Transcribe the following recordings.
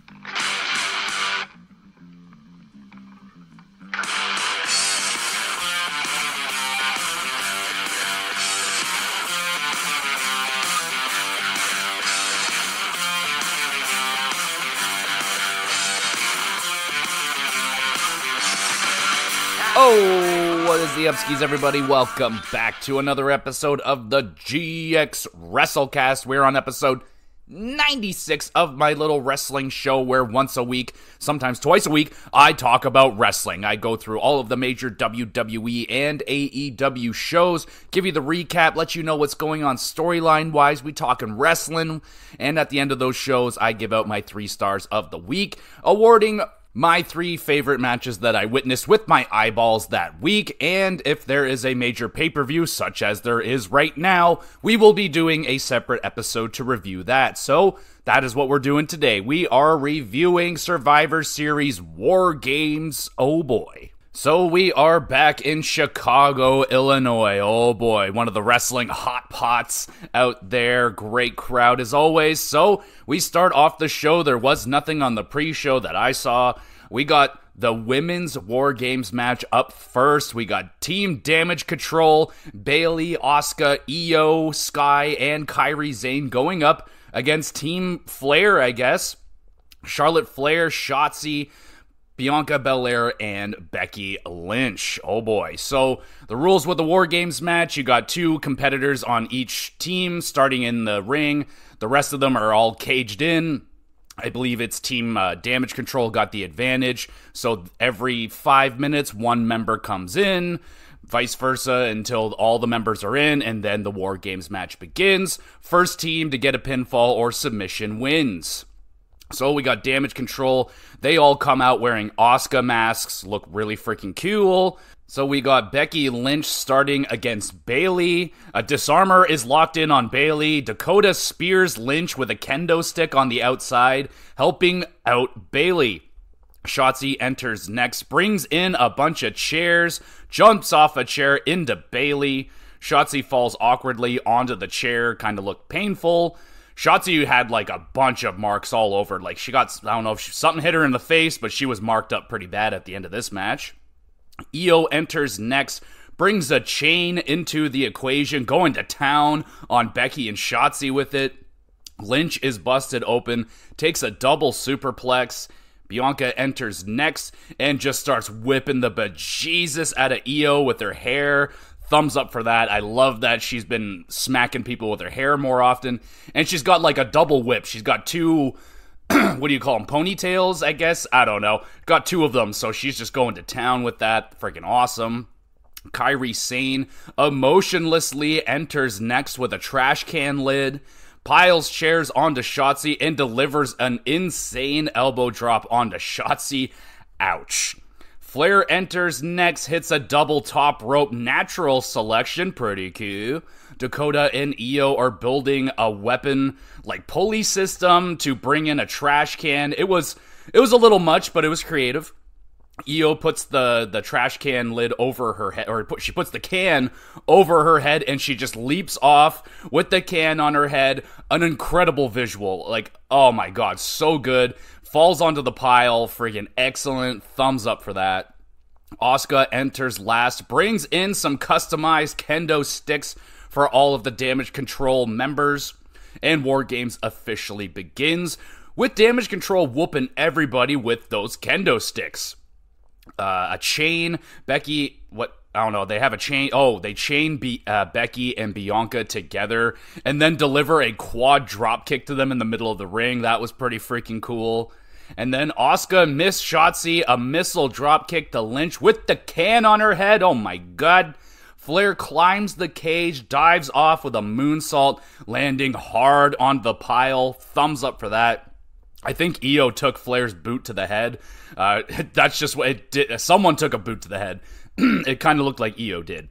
Oh, what is the upskis, everybody? Welcome back to another episode of the GX WrestleCast. We're on episode 96 of my little wrestling show where once a week, sometimes twice a week, I talk about wrestling. I go through all of the major WWE and AEW shows, give you the recap, let you know what's going on storyline-wise. We talking wrestling, and at the end of those shows, I give out my 3 stars of the week, awarding my 3 favorite matches that I witnessed with my eyeballs that week, and if there is a major pay-per-view, such as there is right now, we will be doing a separate episode to review that. So, that is what we're doing today. We are reviewing Survivor Series War Games. Oh boy. So we are back in Chicago, Illinois. Oh boy, one of the wrestling hot pots out there. Great crowd as always. So we start off the show. There was nothing on the pre-show that I saw. We got the women's War Games match up first. We got Team Damage Control, Bayley, Asuka, Io, Sky, and Kairi Sane going up against Team Flair, I guess. Charlotte Flair, Shotzi, Bianca Belair, and Becky Lynch. Oh boy. So the rules with the War Games match, you got 2 competitors on each team starting in the ring. The rest of them are all caged in. I believe it's Team Damage Control got the advantage. So every 5 minutes, one member comes in, vice versa until all the members are in, and then the War Games match begins. First team to get a pinfall or submission wins. So we got Damage Control. They all come out wearing Asuka masks, look really freaking cool. So we got Becky Lynch starting against Bayley. A disarmer is locked in on Bayley. Dakota spears Lynch with a kendo stick on the outside, helping out Bayley. Shotzi enters next, brings in a bunch of chairs, jumps off a chair into Bayley. Shotzi falls awkwardly onto the chair, kind of looked painful. Shotzi had like a bunch of marks all over. Like she got, I don't know if something hit her in the face, but she was marked up pretty bad at the end of this match. Io enters next, brings a chain into the equation, going to town on Becky and Shotzi with it. Lynch is busted open, takes a double superplex. Bianca enters next and just starts whipping the bejesus out of Io with her hair. Thumbs up for that. I love that she's been smacking people with her hair more often. And she's got like a double whip. She's got 2, what do you call them, ponytails, I guess? I don't know. Got 2 of them, so she's just going to town with that. Freaking awesome. Kairi Sane emotionlessly enters next with a trash can lid, piles chairs onto Shotzi, and delivers an insane elbow drop onto Shotzi. Ouch. Flair enters next, hits a double top rope natural selection, pretty cool. Dakota and Io are building a weapon like pulley system to bring in a trash can. It was a little much, but it was creative. Io puts the trash can lid over her head, or she puts the can over her head, and she just leaps off with the can on her head. An incredible visual, like, oh my god, so good. Falls onto the pile, friggin' excellent. Thumbs up for that. Asuka enters last, brings in some customized kendo sticks for all of the Damage Control members, and War Games officially begins, with Damage Control whooping everybody with those kendo sticks. A chain, Becky, I don't know, they have a chain, they chain Becky and Bianca together, and then deliver a quad drop kick to them in the middle of the ring. That was pretty freaking cool. And then Asuka missed Shotzi, a missile drop kick to Lynch with the can on her head. Oh my god. Flair climbs the cage, dives off with a moonsault, landing hard on the pile. Thumbs up for that. I think Io took Flair's boot to the head. That's just what it did. Someone took a boot to the head. It kind of looked like Io did.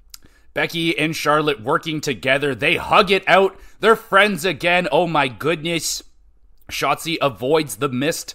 Becky and Charlotte working together. They hug it out. They're friends again. Oh my goodness. Shotzi avoids the missed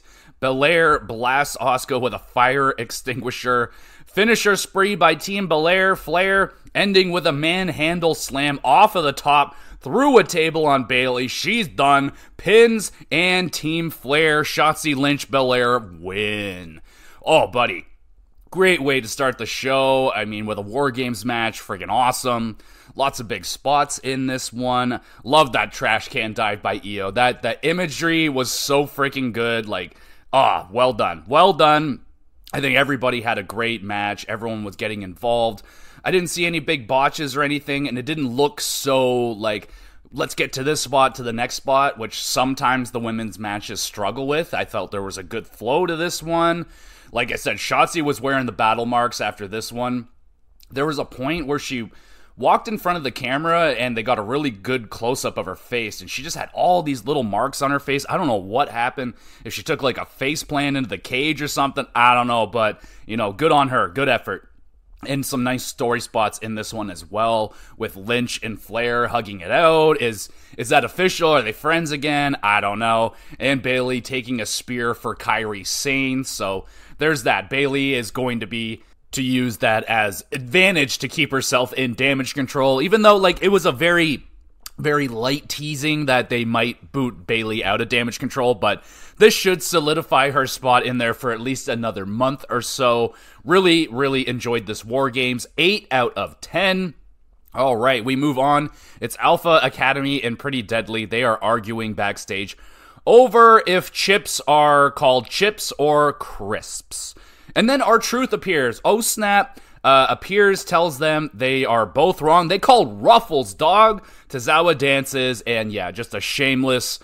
Belair blasts Asuka with a fire extinguisher. Finisher spree by Team Belair. Flair ending with a manhandle slam off of the top through a table on Bayley. She's done. Pins and Team Flair, Shotzi, Lynch, Belair win. Oh, buddy. Great way to start the show. I mean, with a War Games match, friggin' awesome. Lots of big spots in this one. Love that trash can dive by Io. That imagery was so freaking good. Like, well done. Well done. I think everybody had a great match. Everyone was getting involved. I didn't see any big botches or anything, and it didn't look so like, let's get to this spot to the next spot, which sometimes the women's matches struggle with. I felt there was a good flow to this one. Like I said, Shotzi was wearing the battle marks after this one. There was a point where she walked in front of the camera and they got a really good close-up of her face, and she just had all these little marks on her face. I don't know what happened. If she took like a face plant into the cage or something, I don't know, but good on her. Good effort. And some nice story spots in this one as well, with Lynch and Flair hugging it out. Is that official? Are they friends again? I don't know. And Bayley taking a spear for Kairi Sane. So there's that. Bayley is going to use that as advantage to keep herself in damage control, even though it was a very, very light teasing that they might boot Bayley out of damage control, but this should solidify her spot in there for at least another month or so. Really, really enjoyed this War Games. 8 out of 10. All right, we move on. It's Alpha Academy and Pretty Deadly. They are arguing backstage over if chips are called chips or crisps. And then R-Truth appears. Oh, snap. Appears, tells them they are both wrong. They called Ruffles, dog. Tozawa dances, and yeah, just a shameless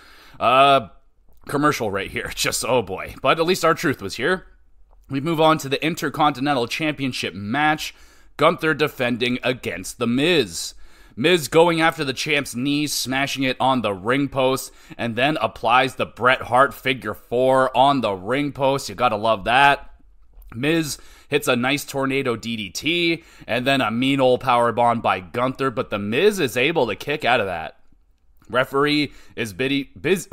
commercial right here. Just, oh boy. But at least R-Truth was here. We move on to the Intercontinental Championship match. Gunther defending against The Miz. Miz going after the champ's knees, smashing it on the ring post, and then applies the Bret Hart figure 4 on the ring post. You gotta love that. Miz hits a nice tornado DDT, and then a mean old powerbomb by Gunther, but the Miz is able to kick out of that. Referee is busy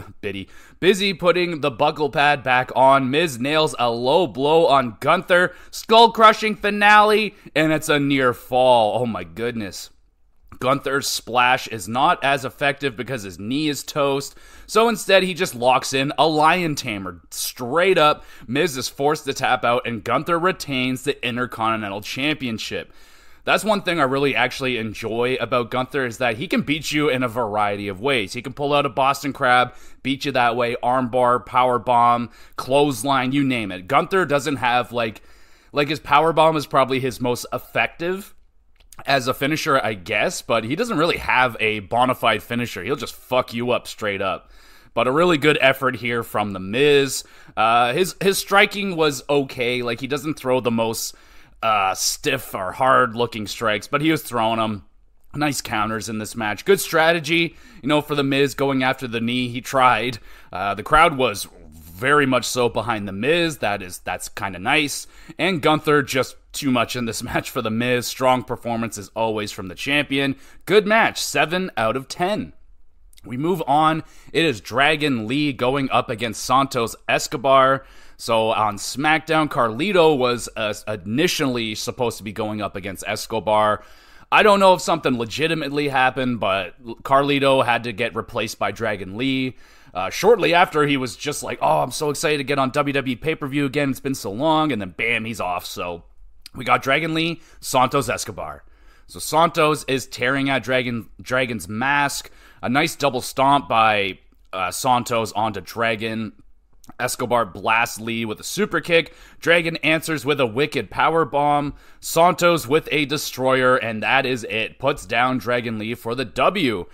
putting the buckle pad back on. Miz nails a low blow on Gunther, skull-crushing finale, and it's a near fall. Oh my goodness. Gunther's splash is not as effective because his knee is toast, so instead he just locks in a lion tamer. Straight up, Miz is forced to tap out, and Gunther retains the Intercontinental Championship. That's one thing I really actually enjoy about Gunther, is that he can beat you in a variety of ways. He can pull out a Boston Crab, beat you that way, armbar, powerbomb, clothesline, you name it. Gunther doesn't have, like his powerbomb is probably his most effective as a finisher, I guess, but he doesn't really have a bona fide finisher. He'll just fuck you up straight up. But a really good effort here from The Miz. His striking was okay. Like, he doesn't throw the most stiff or hard-looking strikes, but he was throwing them. Nice counters in this match. Good strategy, for The Miz going after the knee. He tried. The crowd was very much so behind The Miz. That's kind of nice. And Gunther just too much in this match for The Miz. Strong performance as always from the champion. Good match. 7 out of 10. We move on. It is Dragon Lee going up against Santos Escobar. So on SmackDown, Carlito was initially supposed to be going up against Escobar. I don't know if something legitimately happened, but Carlito had to get replaced by Dragon Lee. Shortly after, he was just like, oh, I'm so excited to get on WWE pay-per-view again. It's been so long. And then bam, he's off. So we got Dragon Lee, Santos Escobar. So Santos is tearing at Dragon's mask. A nice double stomp by Santos onto Dragon. Escobar blasts Lee with a super kick. Dragon answers with a wicked power bomb. Santos with a destroyer, and that is it. Puts down Dragon Lee for the W.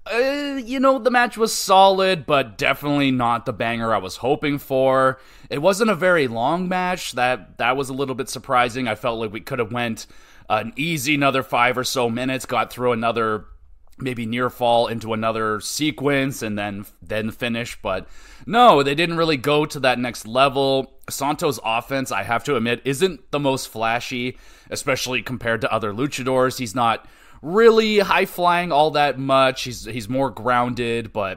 The match was solid, but definitely not the banger I was hoping for. It wasn't a very long match. That was a little bit surprising. I felt like we could have went an easy another 5 or so minutes, got through another maybe near fall into another sequence, and then finish. But no, they didn't really go to that next level. Santos' offense, I have to admit, isn't the most flashy, especially compared to other luchadors. He's not really high-flying all that much. He's more grounded, but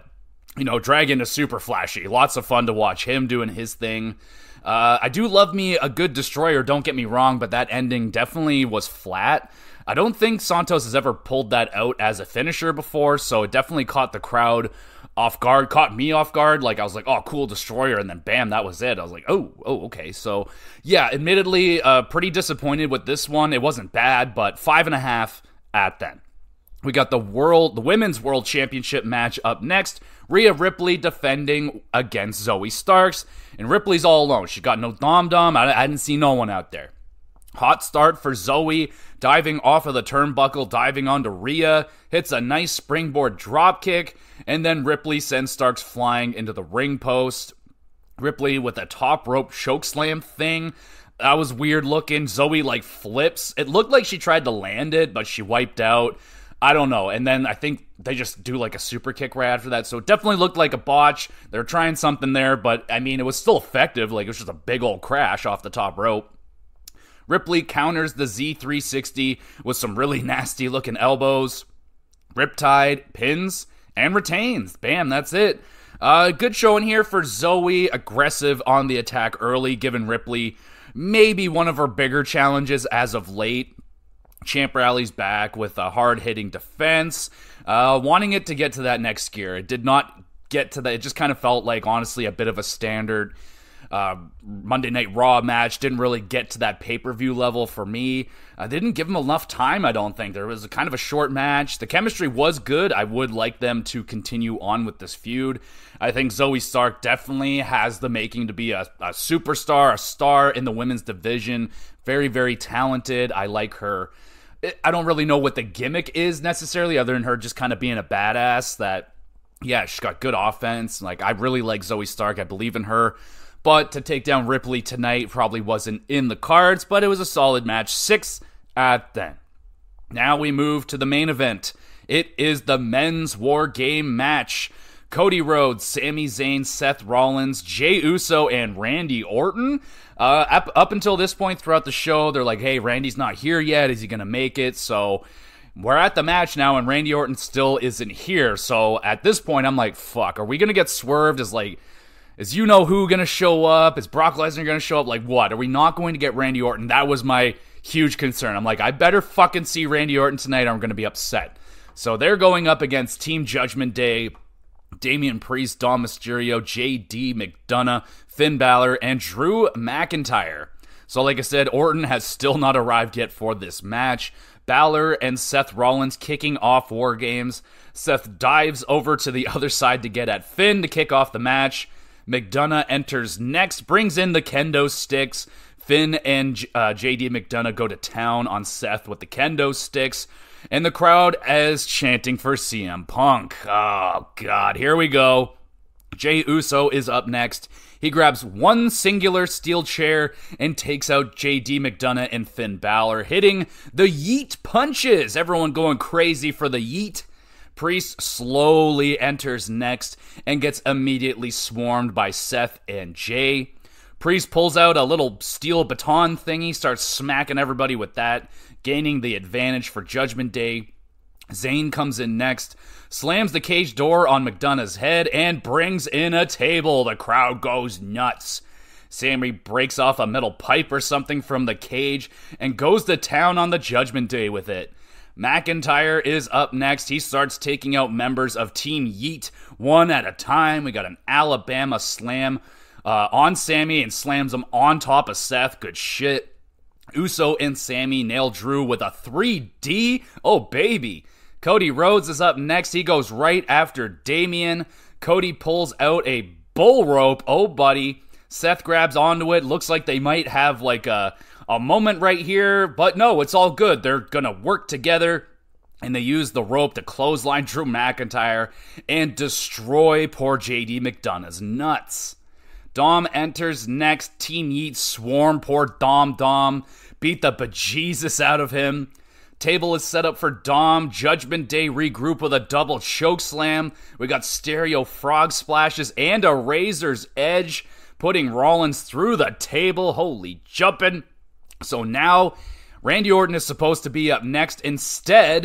Dragon is super flashy. Lots of fun to watch him doing his thing. I do love me a good destroyer, don't get me wrong, but that ending definitely was flat. I don't think Santos has ever pulled that out as a finisher before, so it definitely caught the crowd off guard, caught me off guard. Like, I was like, oh, cool destroyer, and then bam, that was it. I was like, oh, okay. So, yeah, admittedly, pretty disappointed with this one. It wasn't bad, but 5.5 at then. We got the Women's World Championship match up next. Rhea Ripley defending against Zoey Starks. And Ripley's all alone. She got no dom-dom. I didn't see no one out there. Hot start for Zoey, diving off of the turnbuckle, diving onto Rhea. Hits a nice springboard dropkick. And then Ripley sends Starks flying into the ring post. Ripley with a top rope chokeslam thing. That was weird looking. Zoey flips. It looked like she tried to land it, but she wiped out. I don't know. And then I think they just do a super kick right after that. So it definitely looked like a botch. They're trying something there, but I mean, it was still effective. It was just a big old crash off the top rope. Ripley counters the Z360 with some really nasty looking elbows. Riptide pins and retains. Bam, that's it. Good showing here for Zoey. Aggressive on the attack early, giving Ripley maybe one of her bigger challenges as of late. Champ rallies back with a hard-hitting defense, wanting it to get to that next gear. It did not get to that. It just kind of felt like, honestly, a bit of a standard Monday Night Raw match. Didn't really get to that pay-per-view level for me. Didn't give them enough time, I don't think. There was kind of a short match. The chemistry was good. I would like them to continue on with this feud. I think Zoey Stark definitely has the making to be a superstar, a star in the women's division. Very, very talented. I like her. I don't really know what the gimmick is necessarily, other than her just kind of being a badass that, yeah, she's got good offense. I really like Zoey Stark. I believe in her. But to take down Ripley tonight probably wasn't in the cards, but it was a solid match. 6 at then. Now we move to the main event. It is the men's War Game match. Cody Rhodes, Sami Zayn, Seth Rollins, Jey Uso, and Randy Orton. Up until this point throughout the show, they're like, hey, Randy's not here yet. Is he going to make it? So we're at the match now, and Randy Orton still isn't here. So at this point, I'm like, fuck, are we going to get swerved? Is you-know-who going to show up? Is Brock Lesnar going to show up? What? Are we not going to get Randy Orton? That was my huge concern. I'm like, I better fucking see Randy Orton tonight or I'm going to be upset. So they're going up against Team Judgment Day. Damian Priest, Dom Mysterio, JD McDonough, Finn Balor, and Drew McIntyre. So like I said, Orton has still not arrived yet for this match. Balor and Seth Rollins kicking off War Games. Seth dives over to the other side to get at Finn to kick off the match. McDonough enters next, brings in the kendo sticks. Finn and JD McDonough go to town on Seth with the kendo sticks. And the crowd is chanting for CM Punk. Oh, God. Here we go. Jey Uso is up next. He grabs one singular steel chair and takes out JD McDonough and Finn Balor, hitting the yeet punches. Everyone going crazy for the yeet. Priest slowly enters next and gets immediately swarmed by Seth and Jay. Priest pulls out a little steel baton thingy, starts smacking everybody with that, gaining the advantage for Judgment Day. Zayn comes in next, slams the cage door on McDonough's head, and brings in a table. The crowd goes nuts. Sammy breaks off a metal pipe or something from the cage and goes to town on the Judgment Day with it. McIntyre is up next. He starts taking out members of Team Yeet one at a time. We got an Alabama slam on Sammy and slams him on top of Seth. Good shit. Uso and Sammy nail Drew with a 3D. Oh, baby. Cody Rhodes is up next. He goes right after Damian. Cody pulls out a bull rope. Oh, buddy. Seth grabs onto it. Looks like they might have a moment right here, but no, it's all good. They're gonna work together, and they use the rope to clothesline Drew McIntyre and destroy poor JD McDonough's nuts. Dom enters next. Team Yeet swarm poor Dom, beat the bejesus out of him. Table is set up for Dom. Judgment Day regroup with a double choke slam. We got stereo frog splashes and a razor's edge, putting Rollins through the table. Holy jumping. So now, Randy Orton is supposed to be up next. Instead,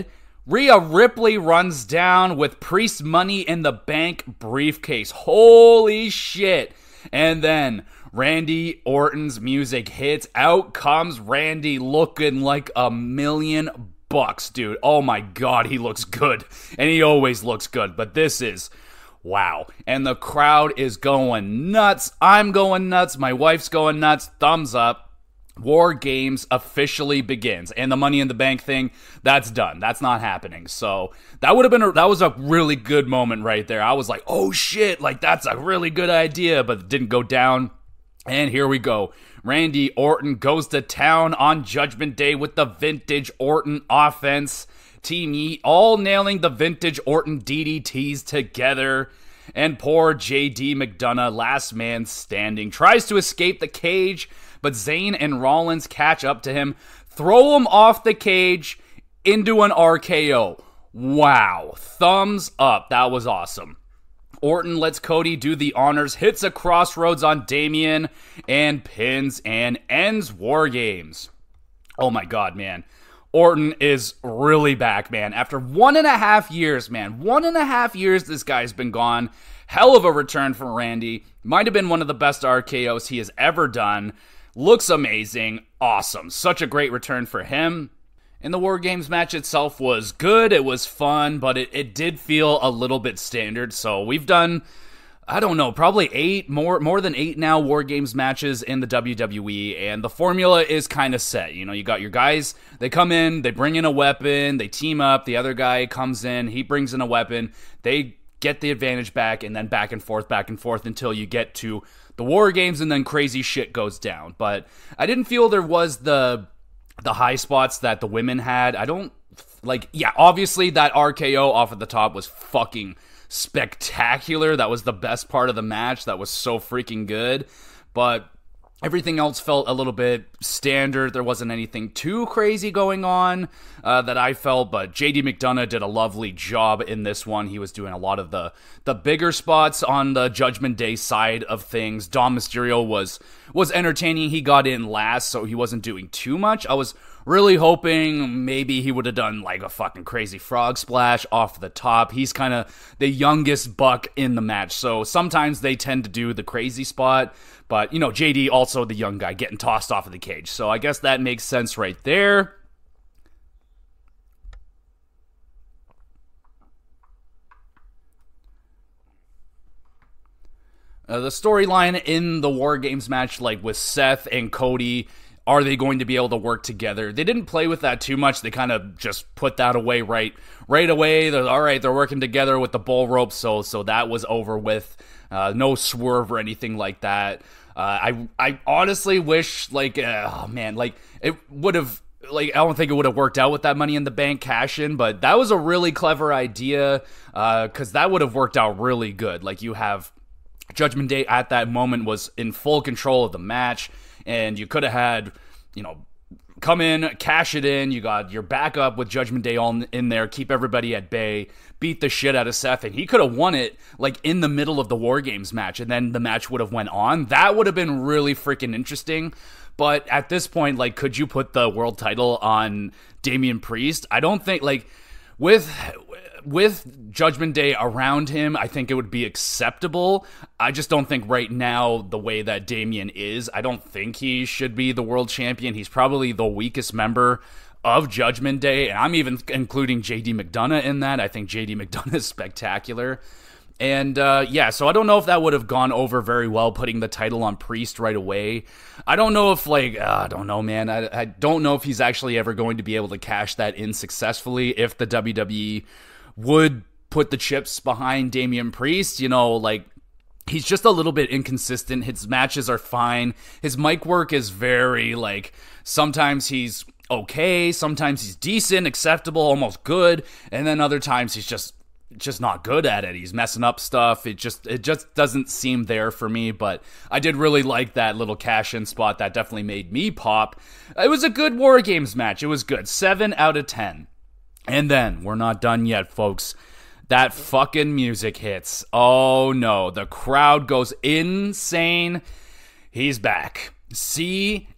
Rhea Ripley runs down with Priest Money in the Bank briefcase. Holy shit. And then Randy Orton's music hits. Out comes Randy looking like $1,000,000, dude. Oh my god, he looks good. And he always looks good. But this is... wow. And the crowd is going nuts. I'm going nuts. My wife's going nuts. Thumbs up. War Games officially begins. And the Money in the Bank thing, that's done. That's not happening. So that was a really good moment right there. I was like, oh shit, like that's a really good idea, but it didn't go down. And here we go. Randy Orton goes to town on Judgment Day with the vintage Orton offense. Team Yeet all nailing the vintage Orton DDTs together. And poor JD McDonough, last man standing, tries to escape the cage, but Zayn and Rollins catch up to him, throw him off the cage into an RKO. Wow. Thumbs up. That was awesome. Orton lets Cody do the honors, hits a crossroads on Damian, and pins and ends War Games. Oh my god, man. Orton is really back, man. After 1.5 years, man. 1.5 years this guy's been gone. Hell of a return from Randy. Might have been one of the best RKOs he has ever done. Looks amazing. Awesome. Such a great return for him. And the War Games match itself was good. It was fun, but it did feel a little bit standard. So we've done... I don't know, probably more than 8 now War Games matches in the WWE, and the formula is kind of set. You know, you got your guys, they come in, they bring in a weapon, they team up, the other guy comes in, he brings in a weapon, they get the advantage back, and then back and forth until you get to the War Games, and then crazy shit goes down. But I didn't feel there was the high spots that the women had. Obviously that RKO off at the top was fucking spectacular. That was the best part of the match. That was so freaking good. But everything else felt a little bit standard. There wasn't anything too crazy going on that I felt, but JD McDonough did a lovely job in this one. He was doing a lot of the bigger spots on the Judgment Day side of things. Dom Mysterio was entertaining. He got in last, so he wasn't doing too much. I was really hoping maybe he would have done like a fucking crazy frog splash off the top. He's kind of the youngest buck in the match, so sometimes they tend to do the crazy spot. But, you know, JD also the young guy getting tossed off of the cage. So I guess that makes sense right there. The storyline in the War Games match, like with Seth and Cody, are they going to be able to work together? They didn't play with that too much. They kind of just put that away right away. They're working together with the bull rope, so that was over with. No swerve or anything like that. I honestly wish, it would have, I don't think it would have worked out with that Money in the Bank cash-in, but that was a really clever idea, because that would have worked out really good. Like, you have Judgment Day at that moment was in full control of the match, and you could have had, come in, cash it in, you got your backup with Judgment Day all in there, keep everybody at bay, beat the shit out of Seth, and he could have won it, in the middle of the War Games match, and then the match would have went on. That would have been really freaking interesting, but at this point, could you put the world title on Damian Priest? I don't think, with Judgment Day around him, I think it would be acceptable. I just don't think right now, the way that Damian is, I don't think he should be the world champion. He's probably the weakest member of Judgment Day, and I'm even including JD McDonough in that. I think JD McDonough is spectacular. And, so I don't know if that would have gone over very well, putting the title on Priest right away. I don't know if, I don't know, man. I don't know if he's actually ever going to be able to cash that in successfully, if the WWE would put the chips behind Damian Priest. He's just a little bit inconsistent. His matches are fine. His mic work is very, sometimes he's okay, sometimes he's decent, acceptable, almost good, and then other times he's just not good at it. He's messing up stuff. It just doesn't seem there for me, but I did really like that little cash-in spot. That definitely made me pop. It was a good War Games match. It was good. 7 out of 10. And then, we're not done yet, folks. That fucking music hits. Oh no, the crowd goes insane. He's back. CM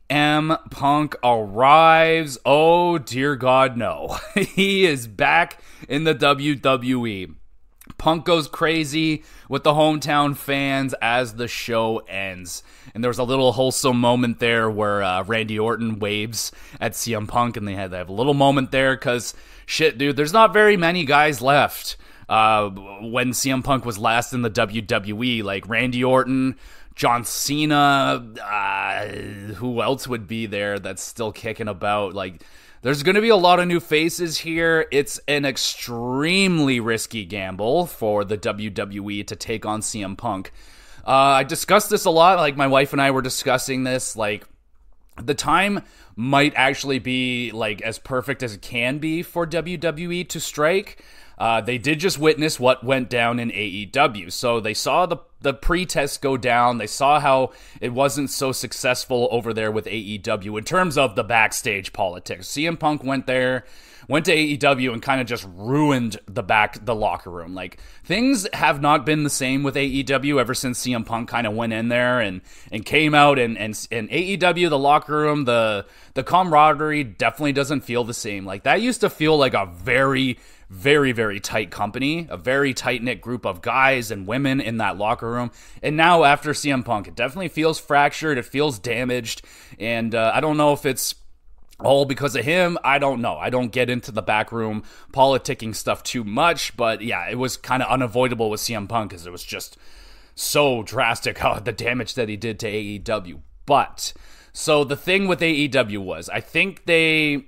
Punk arrives. Oh, dear God, no. He is back in the WWE. Punk goes crazy with the hometown fans as the show ends. And there was a little wholesome moment there where Randy Orton waves at CM Punk, and they have a little moment there because, shit, dude, there's not very many guys left. When CM Punk was last in the WWE, like Randy Orton, John Cena, who else would be there that's still kicking about? Like, there's going to be a lot of new faces here. It's an extremely risky gamble for the WWE to take on CM Punk. I discussed this a lot. Like, my wife and I were discussing this. Like, the time might actually be, like, as perfect as it can be for WWE to strike. They did just witness what went down in AEW. So they saw the pre-test go down. They saw how it wasn't so successful over there with AEW in terms of the backstage politics. CM Punk went to AEW and kind of just ruined the locker room. Like, things have not been the same with AEW ever since CM Punk kind of went in there and came out, and AEW, the locker room, the camaraderie definitely doesn't feel the same. Like, that used to feel like a very, very, very tight company, a very tight-knit group of guys and women in that locker room. And now after CM Punk, it definitely feels fractured, it feels damaged, and I don't know if it's all because of him. I don't know. I don't get into the backroom politicking stuff too much, but yeah, it was kind of unavoidable with CM Punk because it was just so drastic how the damage that he did to AEW. But so the thing with AEW was, I think they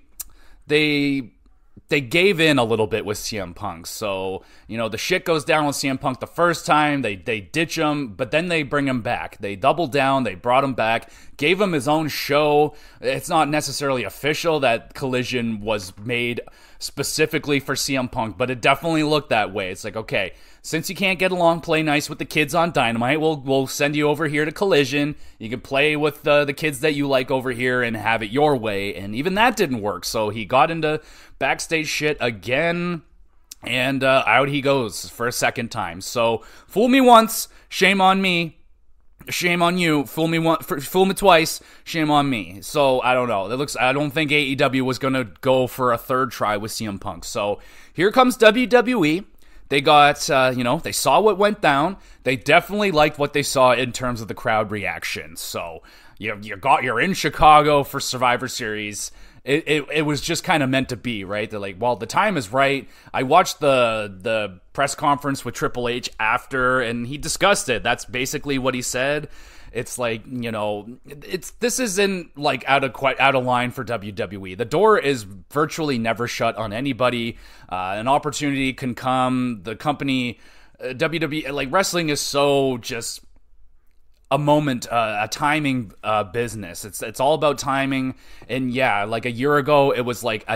gave in a little bit with CM Punk. So, you know, the shit goes down with CM Punk the first time. They ditch him, but then they bring him back. They doubled down. They brought him back, gave him his own show. It's not necessarily official that Collision was made specifically for CM Punk, but it definitely looked that way. It's like, okay, since you can't get along, play nice with the kids on Dynamite, we'll send you over here to Collision. You can play with the kids that you like over here and have it your way. And even that didn't work. So he got into backstage shit again, and out he goes for a second time. So fool me once, shame on me. Shame on you. Fool me twice. Shame on me. So I don't know. I don't think AEW was gonna go for a third try with CM Punk. So here comes WWE. They got, they saw what went down. They definitely liked what they saw in terms of the crowd reaction. So you're in Chicago for Survivor Series. It was just kind of meant to be, right? They're like, well, the time is right. I watched the press conference with Triple H after, and he discussed it. That's basically what he said. It's like, this isn't like out of line for WWE. The door is virtually never shut on anybody. An opportunity can come. The company, WWE, like, wrestling is so just a moment, a timing business. It's all about timing. And yeah, like a year ago, it was like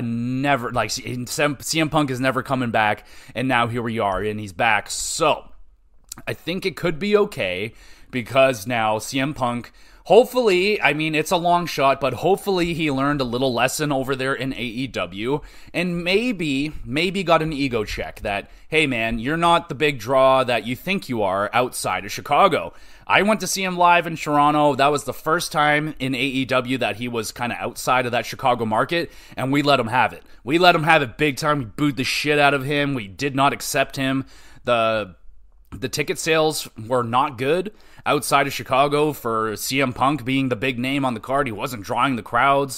CM Punk is never coming back, and now here we are, and he's back. So I think it could be okay, because now CM Punk, hopefully, I mean, it's a long shot, but hopefully he learned a little lesson over there in AEW, and maybe got an ego check that, hey man, you're not the big draw that you think you are outside of Chicago. I went to see him live in Toronto. That was the first time in AEW that he was kind of outside of that Chicago market, and we let him have it. We let him have it big time. We booed the shit out of him. We did not accept him. The ticket sales were not good outside of Chicago for CM Punk being the big name on the card. He wasn't drawing the crowds.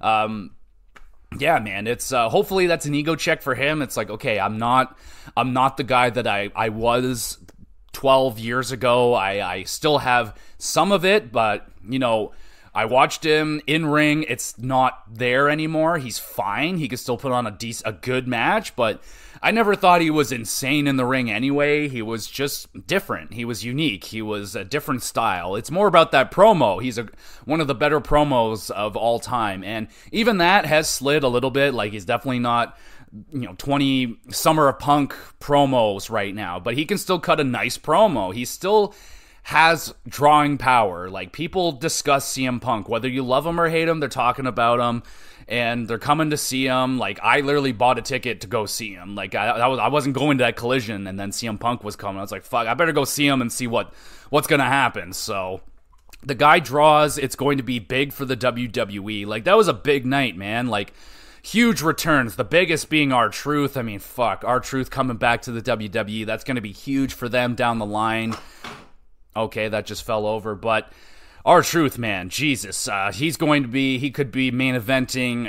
Yeah, man, it's hopefully that's an ego check for him. It's like, okay, I'm not the guy that I was 12 years ago. I still have some of it, but I watched him in ring. It's not there anymore. He's fine. He can still put on a good match, but I never thought he was insane in the ring anyway. He was just different. He was unique. He was a different style. It's more about that promo. He's one of the better promos of all time, and even that has slid a little bit. Like, he's definitely not 20 Summer of Punk promos right now, but he can still cut a nice promo. He still has drawing power. Like, people discuss CM Punk, whether you love him or hate him, they're talking about him, and they're coming to see him. Like, I literally bought a ticket to go see him. Like, I wasn't going to that Collision, and then CM Punk was coming. I was like, fuck, I better go see him and see what's gonna happen. So the guy draws, it's going to be big for the WWE. Like, that was a big night, man. Like, huge returns, the biggest being R-Truth. I mean, fuck, R-Truth coming back to the WWE, that's going to be huge for them down the line. Okay, that just fell over, but R-Truth, man, Jesus, he could be main eventing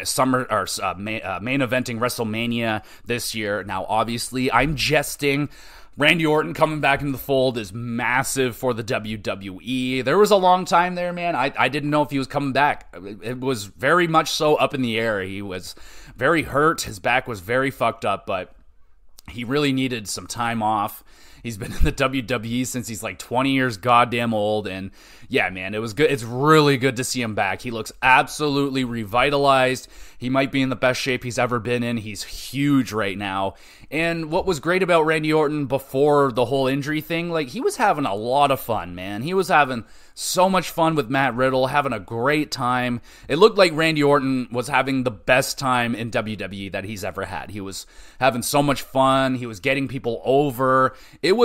main eventing WrestleMania this year. Now, obviously, I'm jesting. Randy Orton coming back into the fold is massive for the WWE. There was a long time there, man. I didn't know if he was coming back. It was very much so up in the air. He was very hurt. His back was very fucked up, but he really needed some time off. He's been in the WWE since he's like 20 years goddamn old, and yeah, man, it was good. It's really good to see him back. He looks absolutely revitalized. He might be in the best shape he's ever been in. He's huge right now. And what was great about Randy Orton before the whole injury thing, like, he was having a lot of fun, man. He was having so much fun with Matt Riddle, having a great time. It looked like Randy Orton was having the best time in WWE that he's ever had. He was having so much fun. He was getting people over.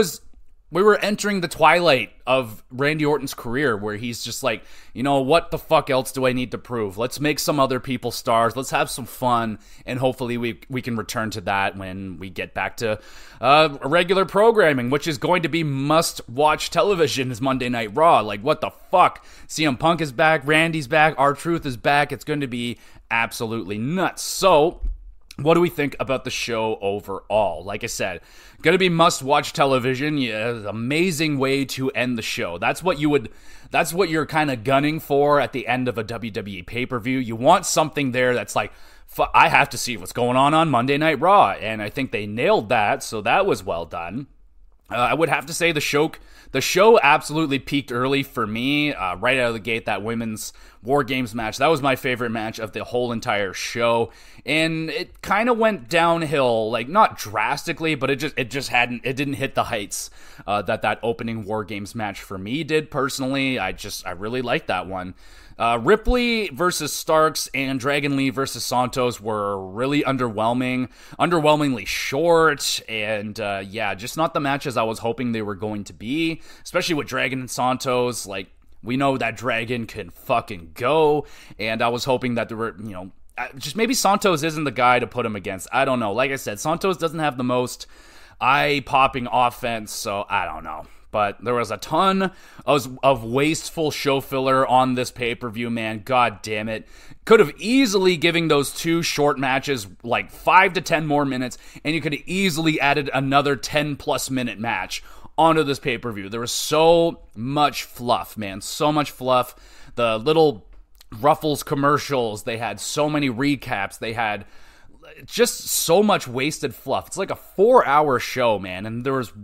We were entering the twilight of Randy Orton's career, where he's just like, you know, what the fuck else do I need to prove? Let's make some other people stars. Let's have some fun, and hopefully we can return to that when we get back to regular programming, which is going to be must-watch television, is Monday Night Raw. Like, what the fuck? CM Punk is back, Randy's back, R-Truth is back. It's going to be absolutely nuts. So, what do we think about the show overall? Like I said, gonna be must-watch television. Yeah, amazing way to end the show. That's what you're kind of gunning for at the end of a WWE pay-per-view. You want something there that's like, I have to see what's going on Monday Night Raw, and I think they nailed that. So that was well done. I would have to say the show absolutely peaked early for me, right out of the gate. That women's War Games match, that was my favorite match of the whole entire show, and it kind of went downhill, like, not drastically, but it didn't hit the heights that opening War Games match for me did personally. I really liked that one. Ripley versus Starks and Dragon Lee versus Santos were really underwhelmingly short, and just not the matches I was hoping they were going to be, especially with Dragon and Santos. Like, we know that Dragon can fucking go, and I was hoping that there were, just maybe Santos isn't the guy to put him against. I don't know. Like I said, Santos doesn't have the most eye-popping offense, so I don't know. But there was a ton of wasteful show filler on this pay-per-view, man. God damn it. Could have easily given those two short matches like 5 to 10 more minutes, and you could have easily added another 10-plus minute match onto this pay-per-view. There was so much fluff, man. So much fluff. The little Ruffles commercials, they had so many recaps. They had just so much wasted fluff. It's like a 4-hour show, man, and there was,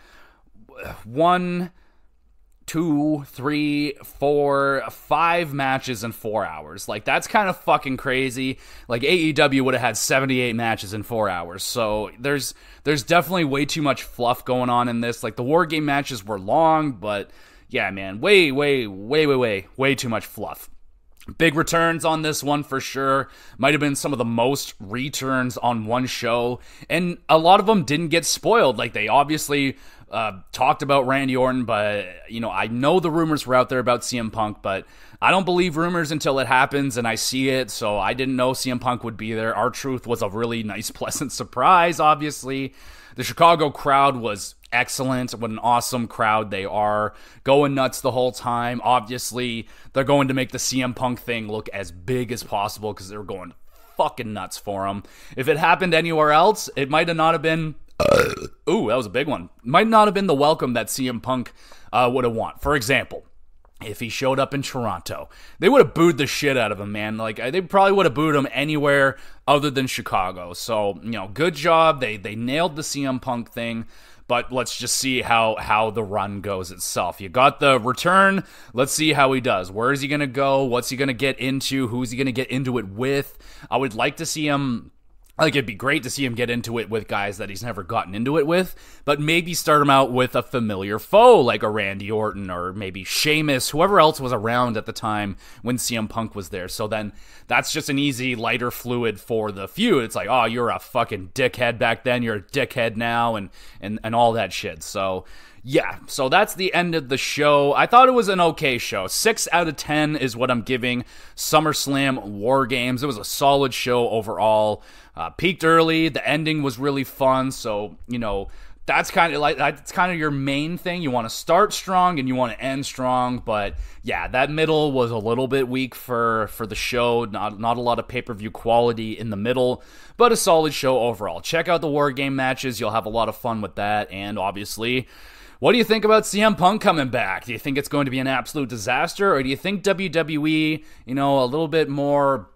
1, 2, 3, 4, 5 matches in 4 hours. Like, that's kind of fucking crazy. Like, AEW would have had 78 matches in 4 hours. So there's definitely way too much fluff going on in this. Like, the War Game matches were long, but yeah, man, way too much fluff. Big returns on this one for sure. Might have been some of the most returns on one show, and a lot of them didn't get spoiled. Like, they obviously talked about Randy Orton, but I know the rumors were out there about CM Punk, but I don't believe rumors until it happens and I see it. So I didn't know CM Punk would be there. R-Truth was a really nice, pleasant surprise. Obviously, the Chicago crowd was excellent. What an awesome crowd they are, going nuts the whole time. Obviously, they're going to make the CM Punk thing look as big as possible because they're going fucking nuts for him. If it happened anywhere else, it might have not have been ooh, that was a big one. Might not have been the welcome that CM Punk would have want. For example, if he showed up in Toronto, they would have booed the shit out of him, man. Like, they probably would have booed him anywhere other than Chicago. So, good job. They nailed the CM Punk thing. But let's just see how the run goes itself. You got the return. Let's see how he does. Where is he going to go? What's he going to get into? Who's he going to get into it with? I would like to see him. Like, it'd be great to see him get into it with guys that he's never gotten into it with, but maybe start him out with a familiar foe like a Randy Orton or maybe Sheamus, whoever else was around at the time when CM Punk was there. So then that's just an easy, lighter fluid for the feud. It's like, oh, you're a fucking dickhead back then, you're a dickhead now, and all that shit. So Yeah, so that's the end of the show. I thought it was an okay show. 6 out of 10 is what I'm giving SummerSlam War Games. It was a solid show overall. Peaked early. The ending was really fun. So, that's kind of your main thing. You want to start strong and you want to end strong, but yeah, that middle was a little bit weak for the show. Not a lot of pay-per-view quality in the middle, but a solid show overall. Check out the War Game matches. You'll have a lot of fun with that, and obviously, what do you think about CM Punk coming back? Do you think it's going to be an absolute disaster, or do you think WWE, a little bit more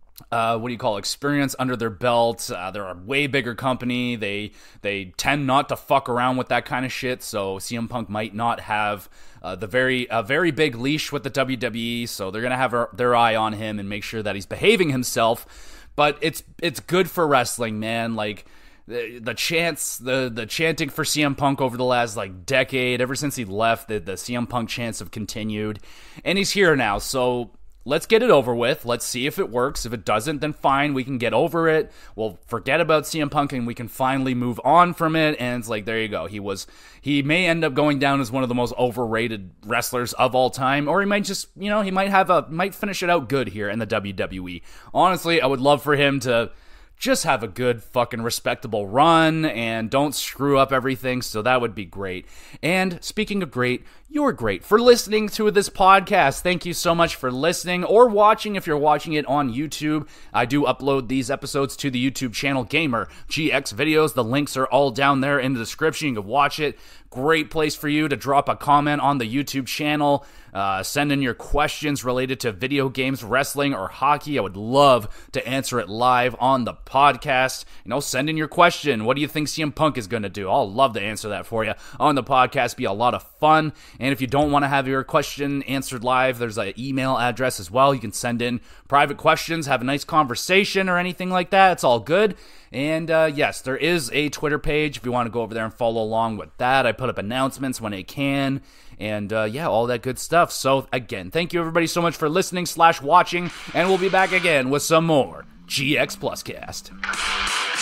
experience under their belt? They're a way bigger company. They tend not to fuck around with that kind of shit, so CM Punk might not have a very big leash with the WWE, so they're gonna have their eye on him and make sure that he's behaving himself. But it's good for wrestling, man. Like, the chants, the chanting for CM Punk over the last decade, ever since he left, the CM Punk chants have continued, and he's here now, so let's get it over with. Let's see if it works. If it doesn't, then fine, we can get over it. We'll forget about CM Punk and we can finally move on from it. And it's there you go. He may end up going down as one of the most overrated wrestlers of all time, or he might just, he might finish it out good here in the WWE. Honestly, I would love for him to just have a good fucking respectable run and don't screw up everything, so that would be great. And speaking of great, you're great for listening to this podcast. Thank you so much for listening or watching if you're watching it on YouTube. I do upload these episodes to the YouTube channel Gamer GX Videos. The links are all down there in the description. You can watch it. Great place for you to drop a comment on the YouTube channel. Send in your questions related to video games, wrestling, or hockey. I would love to answer it live on the podcast. Send in your question. What do you think CM Punk is going to do? I'll love to answer that for you on the podcast. Be a lot of fun. And if you don't want to have your question answered live, there's an email address as well. You can send in private questions, have a nice conversation or anything like that. It's all good. And yes, there is a Twitter page if you want to go over there and follow along with that. I put up announcements when I can. And all that good stuff. So again, thank you everybody so much for listening / watching. And we'll be back again with some more GX Plus Cast.